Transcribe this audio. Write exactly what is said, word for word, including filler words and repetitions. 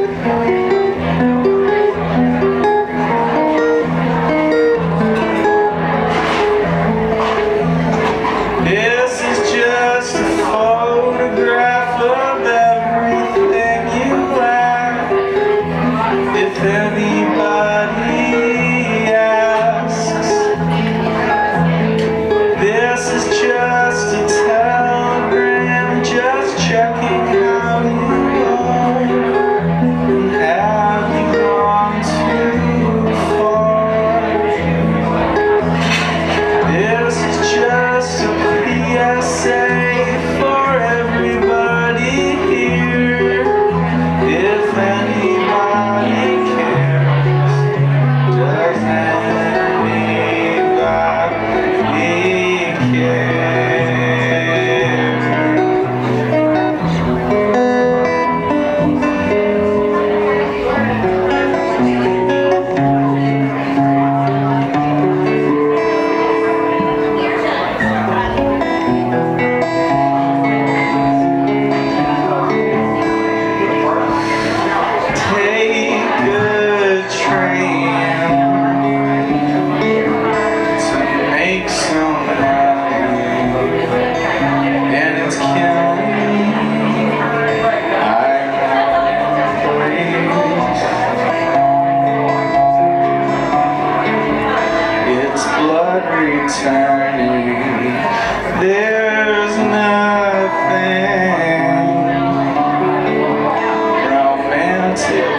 This is just a photograph of everything you lack. If anybody asks, this is just a telegram, just checking how you are. Have you gone too far? This is just a P S A for everybody here. If anybody cares, does anybody care? Returning, there's nothing romantic